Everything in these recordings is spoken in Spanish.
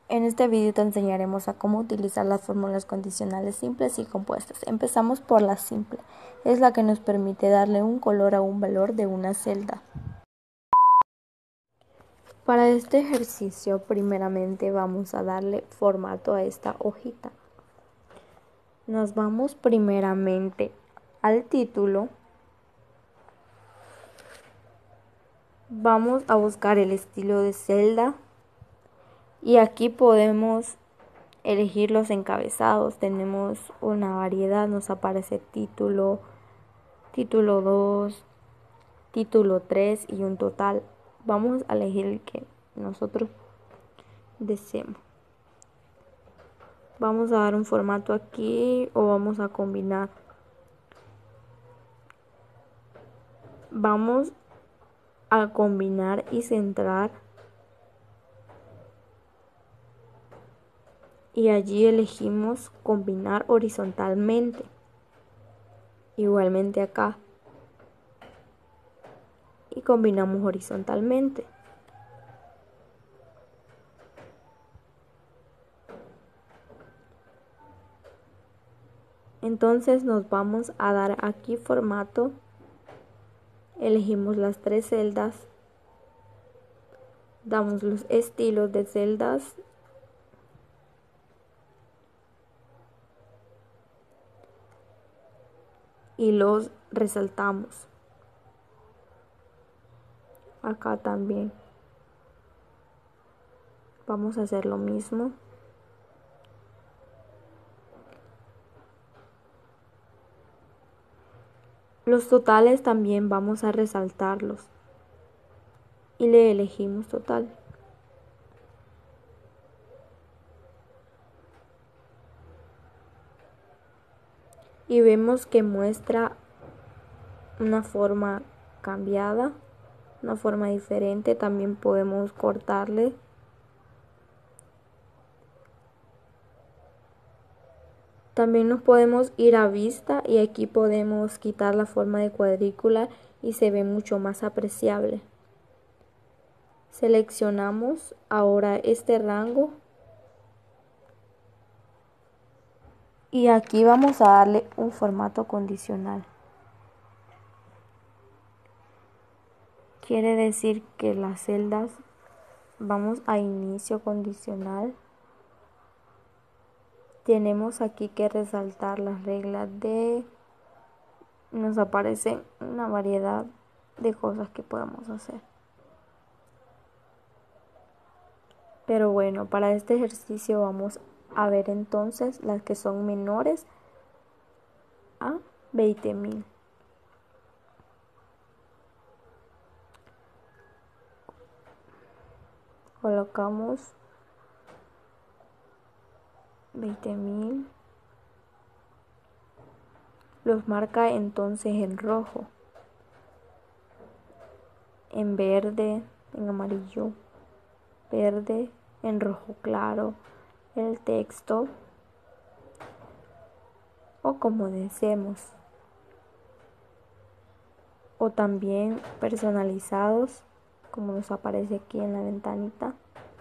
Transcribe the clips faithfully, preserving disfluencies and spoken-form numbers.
En este vídeo te enseñaremos a cómo utilizar las fórmulas condicionales simples y compuestas. Empezamos por la simple, es la que nos permite darle un color a un valor de una celda. Para este ejercicio, primeramente vamos a darle formato a esta hojita. Nos vamos primeramente al título. Vamos a buscar el estilo de celda. Y aquí podemos elegir los encabezados. Tenemos una variedad, nos aparece título, título dos, título tres y un total. Vamos a elegir el que nosotros deseemos. Vamos a dar un formato aquí o vamos a combinar. Vamos a combinar y centrar. Y allí elegimos combinar horizontalmente. Igualmente acá. Y combinamos horizontalmente. Entonces nos vamos a dar aquí formato. Elegimos las tres celdas. Damos los estilos de celdas. Y los resaltamos. Acá también. Vamos a hacer lo mismo. Los totales también vamos a resaltarlos. Y le elegimos total. Y vemos que muestra una forma cambiada, una forma diferente. También podemos cortarle. También nos podemos ir a vista y aquí podemos quitar la forma de cuadrícula y se ve mucho más apreciable. Seleccionamos ahora este rango. Y aquí vamos a darle un formato condicional. Quiere decir que las celdas, vamos a inicio condicional. Tenemos aquí que resaltar las reglas de, nos aparece una variedad de cosas que podemos hacer. Pero bueno, para este ejercicio vamos a ver entonces las que son menores a veinte mil. Colocamos veinte mil. Los marca entonces en rojo, en verde, en amarillo, verde, en rojo claro, el texto o como deseemos. O también personalizados, como nos aparece aquí en la ventanita.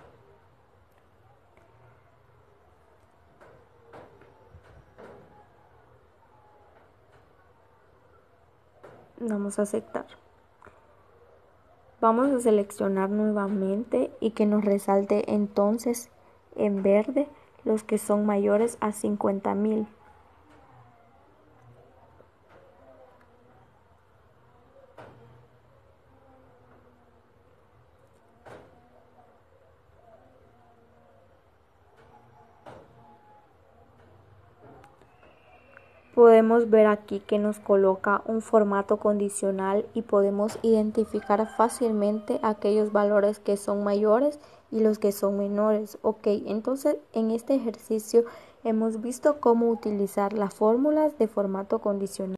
Vamos a aceptar. Vamos a seleccionar nuevamente y que nos resalte entonces en verde los que son mayores a cincuenta mil. Podemos ver aquí que nos coloca un formato condicional y podemos identificar fácilmente aquellos valores que son mayores y los que son menores. Ok, entonces en este ejercicio hemos visto cómo utilizar las fórmulas de formato condicional.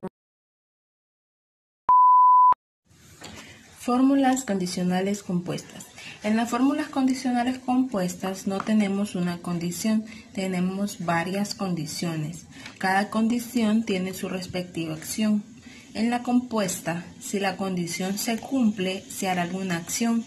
Fórmulas condicionales compuestas. En las fórmulas condicionales compuestas no tenemos una condición, tenemos varias condiciones. Cada condición tiene su respectiva acción. En la compuesta, si la condición se cumple, se hará alguna acción.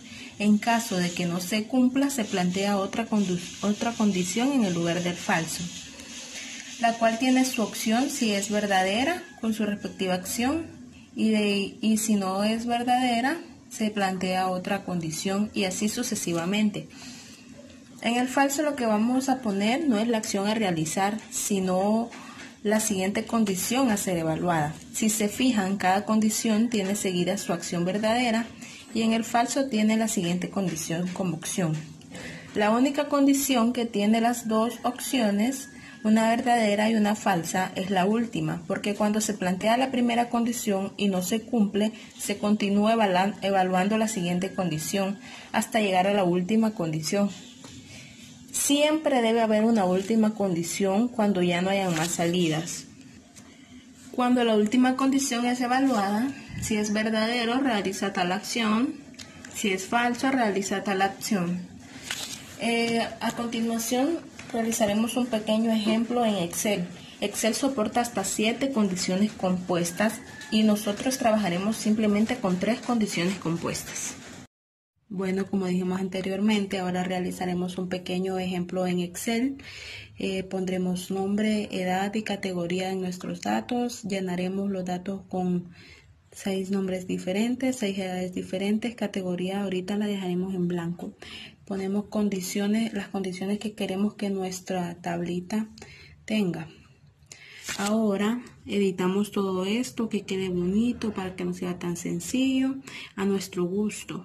En caso de que no se cumpla, se plantea otra, otra condición en el lugar del falso, la cual tiene su opción si es verdadera con su respectiva acción y, de, y si no es verdadera, se plantea otra condición y así sucesivamente. En el falso lo que vamos a poner no es la acción a realizar, sino la siguiente condición a ser evaluada. Si se fijan, cada condición tiene seguida su acción verdadera y en el falso tiene la siguiente condición como opción. La única condición que tiene las dos opciones, una verdadera y una falsa, es la última, porque cuando se plantea la primera condición y no se cumple, se continúa evaluando la siguiente condición hasta llegar a la última condición. Siempre debe haber una última condición cuando ya no hayan más salidas. Cuando la última condición es evaluada, si es verdadero, realiza tal acción, si es falso, realiza tal acción. Eh, a continuación, realizaremos un pequeño ejemplo en Excel. Excel soporta hasta siete condiciones compuestas y nosotros trabajaremos simplemente con tres condiciones compuestas. Bueno, como dijimos anteriormente, ahora realizaremos un pequeño ejemplo en Excel. Eh, pondremos nombre, edad y categoría en nuestros datos. Llenaremos los datos con seis nombres diferentes, seis edades diferentes. Categoría ahorita la dejaremos en blanco. Ponemos condiciones, las condiciones que queremos que nuestra tablita tenga. Ahora editamos todo esto, que quede bonito para que no sea tan sencillo, a nuestro gusto.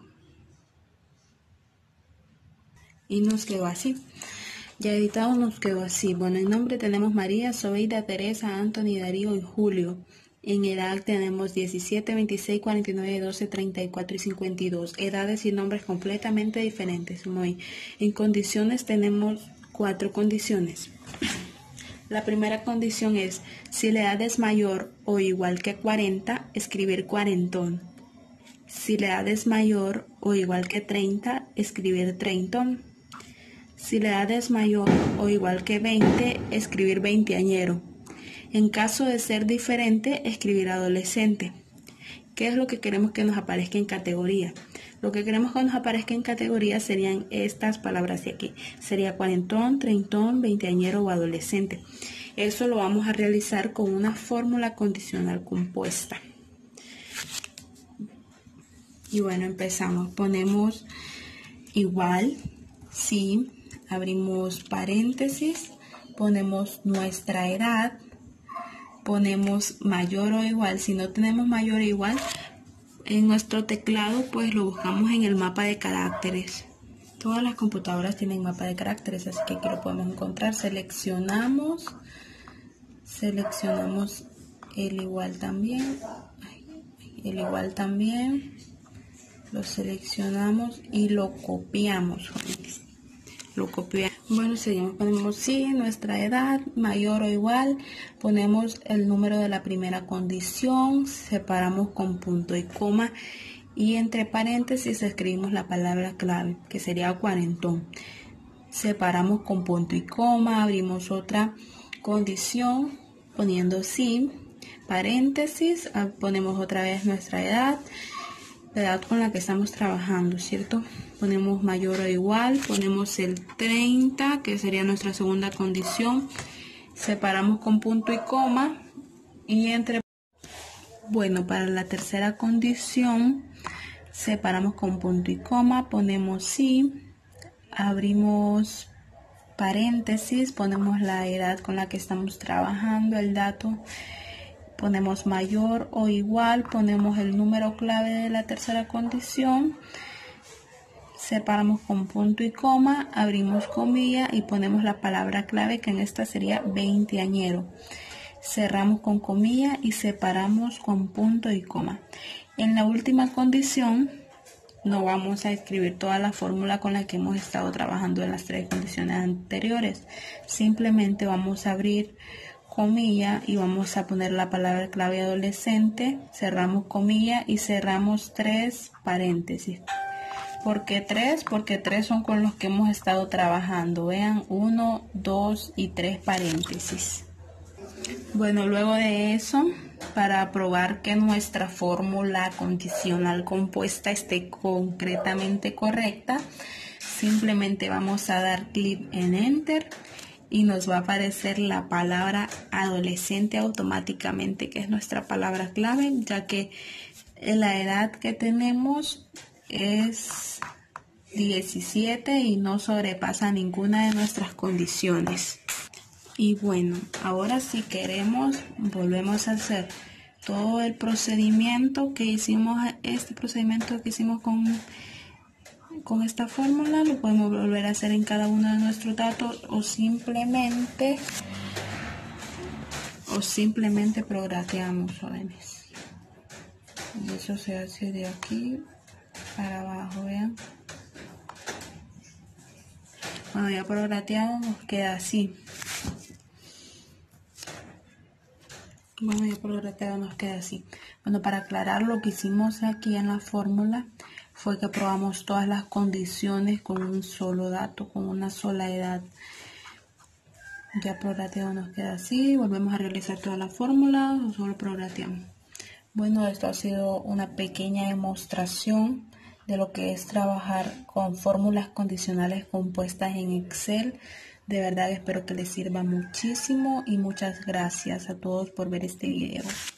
Y nos quedó así. Ya editado nos quedó así. Bueno, en nombre tenemos María, Zoeida, Teresa, Anthony, Darío y Julio. En edad tenemos diecisiete, veintiséis, cuarenta y nueve, doce, treinta y cuatro y cincuenta y dos. Edades y nombres completamente diferentes. Muy. En condiciones tenemos cuatro condiciones. La primera condición es, si la edad es mayor o igual que cuarenta, escribir cuarentón. Si la edad es mayor o igual que treinta, escribir treintón. Si la edad es mayor o igual que veinte, escribir veinteañero. En caso de ser diferente, escribir adolescente. ¿Qué es lo que queremos que nos aparezca en categoría? Lo que queremos que nos aparezca en categoría serían estas palabras de aquí. Sería cuarentón, treintón, veinteañero o adolescente. Eso lo vamos a realizar con una fórmula condicional compuesta. Y bueno, empezamos. Ponemos igual, sí, abrimos paréntesis, ponemos nuestra edad, ponemos mayor o igual. Si no tenemos mayor o igual, en nuestro teclado pues lo buscamos en el mapa de caracteres. Todas las computadoras tienen mapa de caracteres, así que aquí lo podemos encontrar. Seleccionamos, seleccionamos el igual también, el igual también. Lo seleccionamos y lo copiamos. Lo copiamos. Bueno, seguimos, ponemos sí, nuestra edad, mayor o igual. Ponemos el número de la primera condición, separamos con punto y coma y entre paréntesis escribimos la palabra clave, que sería cuarentón. Separamos con punto y coma, abrimos otra condición poniendo sí, paréntesis, ponemos otra vez nuestra edad, la edad con la que estamos trabajando, ¿cierto? Ponemos mayor o igual, ponemos el treinta, que sería nuestra segunda condición, separamos con punto y coma y entre... Bueno, para la tercera condición, separamos con punto y coma, ponemos sí, abrimos paréntesis, ponemos la edad con la que estamos trabajando, el dato, ponemos mayor o igual, ponemos el número clave de la tercera condición, separamos con punto y coma, abrimos comilla y ponemos la palabra clave, que en esta sería veinteañero. Cerramos con comilla y separamos con punto y coma. En la última condición no vamos a escribir toda la fórmula con la que hemos estado trabajando en las tres condiciones anteriores. Simplemente vamos a abrir comilla y vamos a poner la palabra clave adolescente, cerramos comilla y cerramos tres paréntesis. ¿Por qué tres? Porque tres son con los que hemos estado trabajando. Vean, uno, dos y tres paréntesis. Bueno, luego de eso para probar que nuestra fórmula condicional compuesta esté concretamente correcta, simplemente vamos a dar clic en Enter y nos va a aparecer la palabra adolescente automáticamente, que es nuestra palabra clave, ya que la edad que tenemos es diecisiete y no sobrepasa ninguna de nuestras condiciones. Y bueno, ahora si queremos, volvemos a hacer todo el procedimiento que hicimos, este procedimiento que hicimos con, con esta fórmula, lo podemos volver a hacer en cada uno de nuestros datos o simplemente, o simplemente programamos, jóvenes. Y eso se hace de aquí para abajo, vean. Cuando ya programado nos queda así. Bueno, ya por lo nos queda así. Bueno, para aclarar, lo que hicimos aquí en la fórmula fue que probamos todas las condiciones con un solo dato, con una sola edad. Ya prorrateado nos queda así. Volvemos a realizar toda la fórmula o solo prorrateamos. Bueno, esto ha sido una pequeña demostración de lo que es trabajar con fórmulas condicionales compuestas en Excel. De verdad espero que les sirva muchísimo y muchas gracias a todos por ver este video.